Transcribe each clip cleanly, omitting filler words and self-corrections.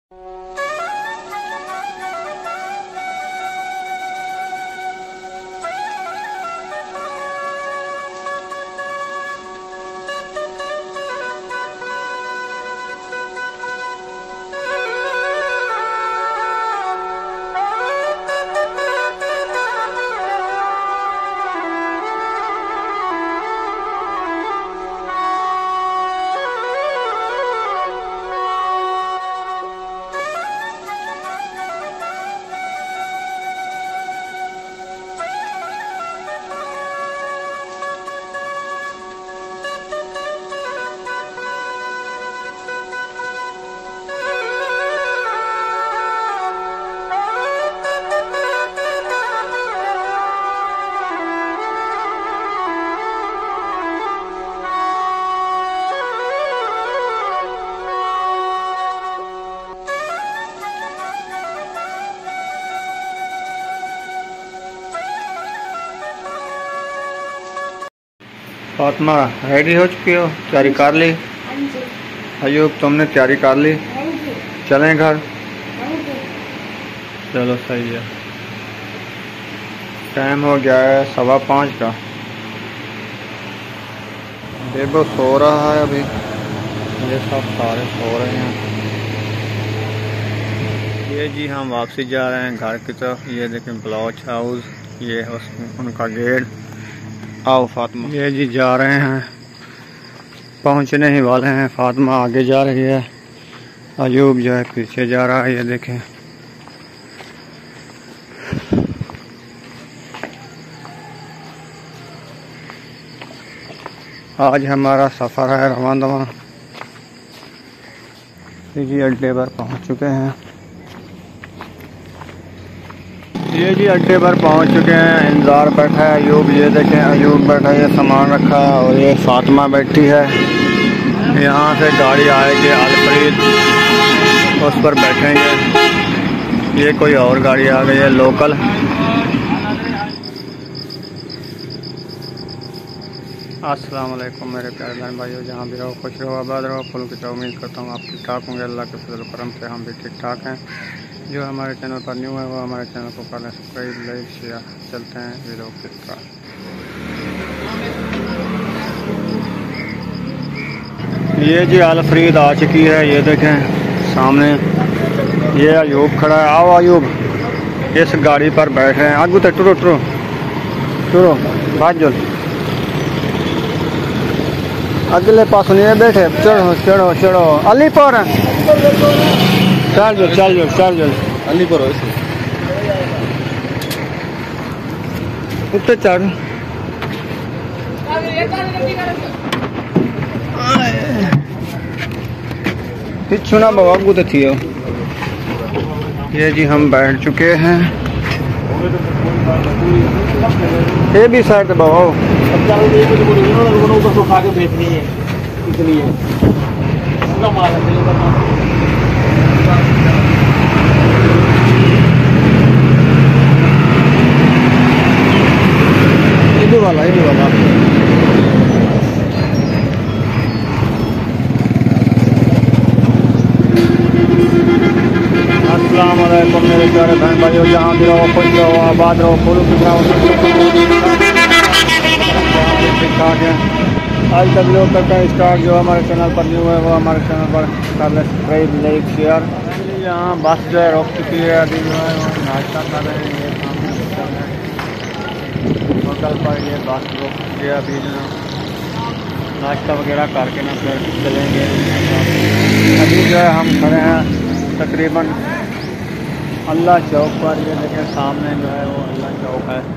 Fatima ready हो चुकी हो? तैयारी कर ली? अयूब तुमने तैयारी कर ली? चलें घर? चलो सही है। टाइम हो गया है 5:15 का। बेबो सो रहा है अभी, ये सब सारे सो रहे हैं। ये जी हम वापसी जा रहे हैं घर की तरफ। ये देखें ब्लॉच हाउस, ये उनका गेट। आओ फातिमा। ये जी जा रहे हैं, पहुंचने ही वाले हैं। फातिमा आगे जा रही है, अयूब जो है पीछे जा रहा है। ये देखें आज हमारा सफ़र है रवां दवां। जी अड्डे पर पहुंच चुके हैं। ये जी अड्डे पर पहुंच चुके हैं। इंतज़ार बैठा है अयूब। ये देखें अयूब बैठा है, ये सामान रखा है। और ये फातिमा बैठी है। यहाँ से गाड़ी आएगी अलफ्रीद, उस पर बैठेंगे। ये कोई और गाड़ी आ गई है लोकल। अस्सलाम वालेकुम मेरे प्यारे बहन भाइयों, जहाँ भी रहो खुश रहो आबाद रहो। फुल की उम्मीद करता हूँ आप ठीक ठाक होंगे। अल्लाह के फजल करम से हम भी ठीक ठाक हैं। जो हमारे चैनल पर न्यू है वो हमारे चैनल को कर लें सब्सक्राइब, लाइक, शेयर। चलते हैं वीडियो की तरफ। ये जी अलफ्रीद आ चुकी है। ये देखें सामने ये अयूब खड़ा है। आओ अयूब, इस गाड़ी पर बैठ रहे हैं। आगू तक टुरो टुरो टुरो भाजो, अगले पास नहीं बैठे। चढ़ो चढ़ो चढ़ो अली पर चल जो चल जो चल जो अली पर उत्ते चढ़। पिछू ना बाबा को तो थी। ये जी हम बैठ चुके हैं। ये भी साइड बाबा खा के बेचनी है इसलिए वाला अस्सलाम वालेकुम मेरे प्यारे बहन भाइयों, जहाँ भी रहो खुश रहो आबाद रहो। फूलों की ठीक ठाक है। आज का वीडियो करते हैं स्टार्ट। जो हमारे चैनल पर न्यू है वो हमारे चैनल पर कर लें सब्सक्राइब, लाइक, शेयर। यहाँ बस जो है रुक चुकी है। अभी जो है वो नाश्ता कर रहे हैं। ये सामने होटल पर ये बस रुक चुकी है। अभी जो नाश्ता वगैरह करके ना फिर चलेंगे। अभी जो है हम खड़े हैं तकरीबन अल्लाह चौक पर। ये देखें सामने जो है वो अल्लाह चौक है।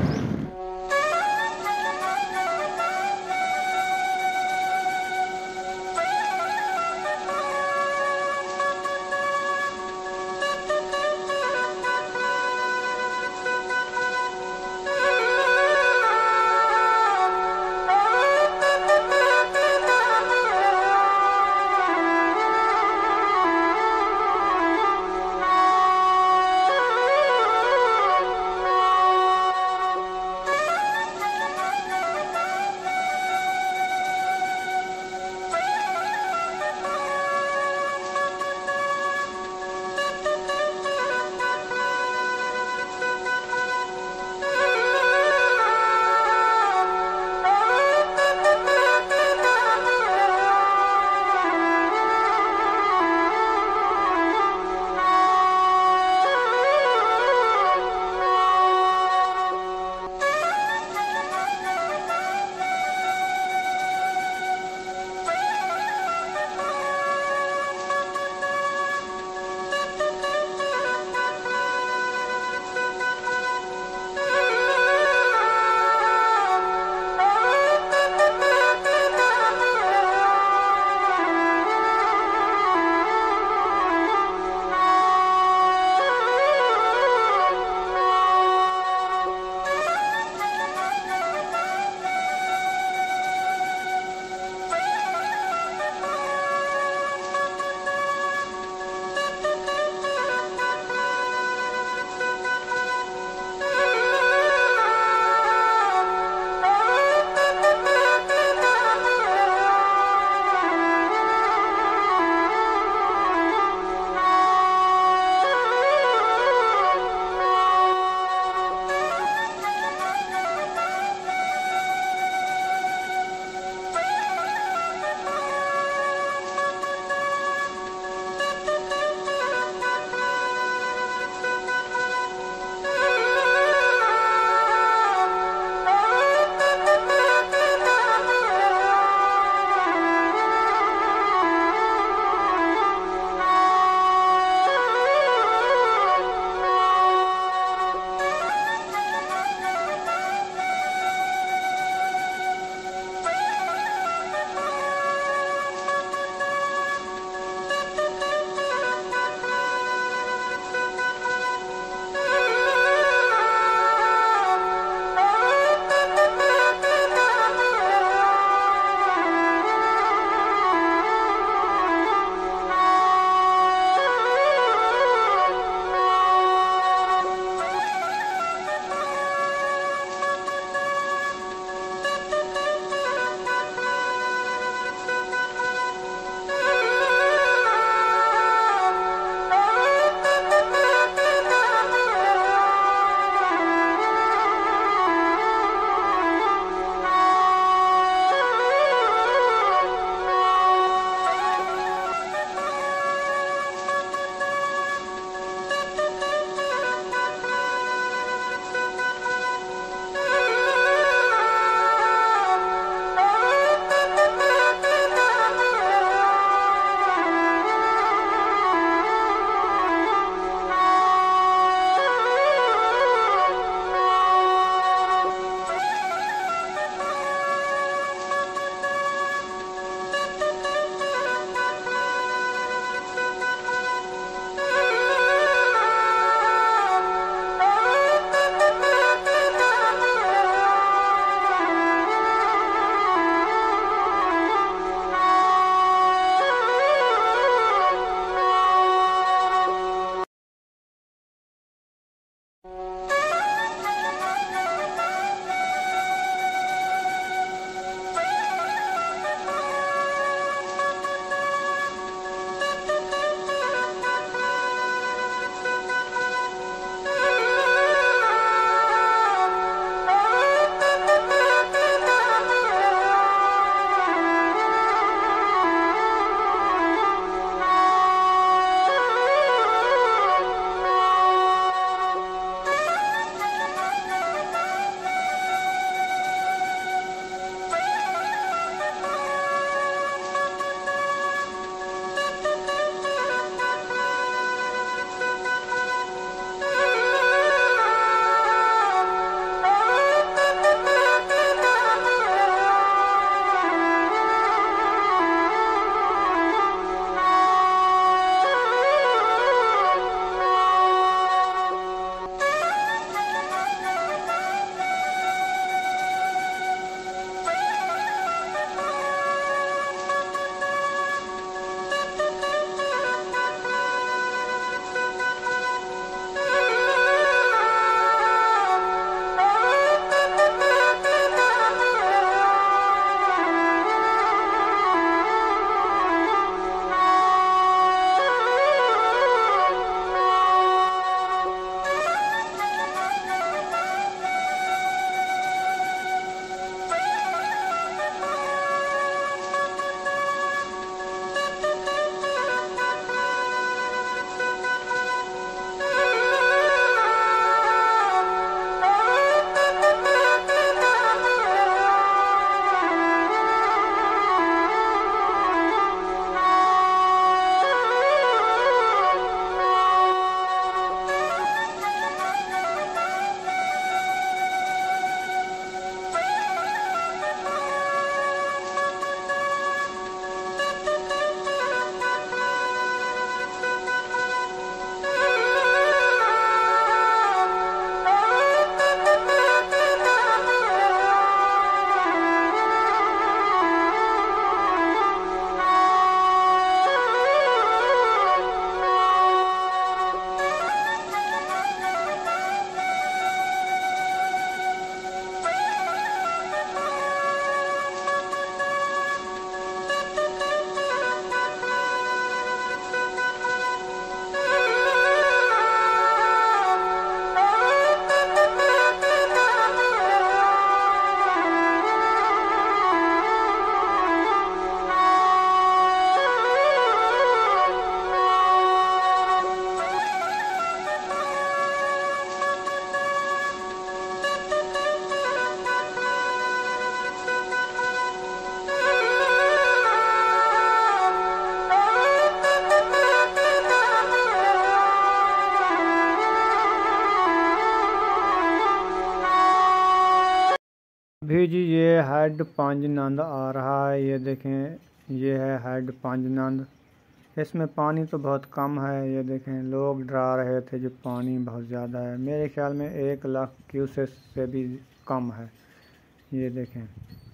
अभी जी ये हेड पंजनंद आ रहा है, ये देखें, ये है हेड पंजनंद। इसमें पानी तो बहुत कम है, ये देखें, लोग डरा रहे थे जो पानी बहुत ज़्यादा है। मेरे ख्याल में 1 लाख क्यूसेक से भी कम है, ये देखें।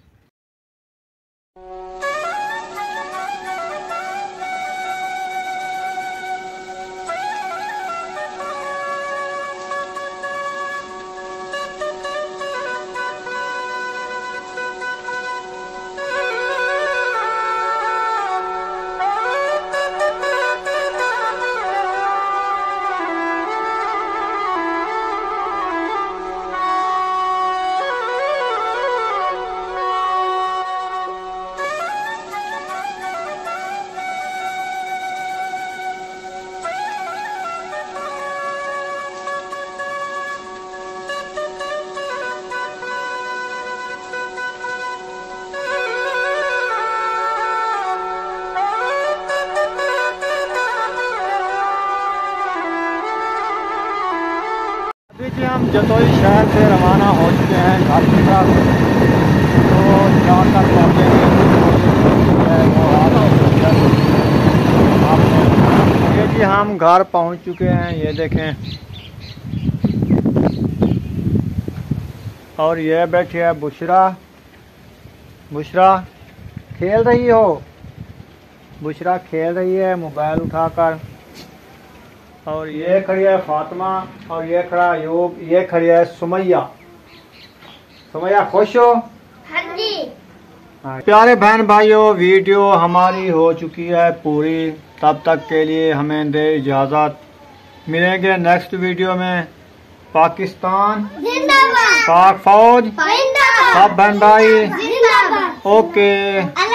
देखिए हम जतोई शहर से रवाना हो चुके हैं घर की तरफ, तो जाकर पहुँचेंगे ये जी हम घर पहुँच चुके हैं, ये देखें। और ये बैठी है बुशरा। बुशरा खेल रही हो, बुशरा खेल रही है मोबाइल उठाकर। और ये खड़ी है फातिमा, और ये खड़ा अयूब, ये खड़ी है सुमैया। सुमैया खुश हो? हाँ जी। प्यारे बहन भाइयों, वीडियो हमारी हो चुकी है पूरी। तब तक के लिए हमें दे इजाज़त। मिलेंगे नेक्स्ट वीडियो में। पाकिस्तान जिंदाबाद, पाक फौज जिंदाबाद, सब बहन भाई जिंदाबाद। ओके।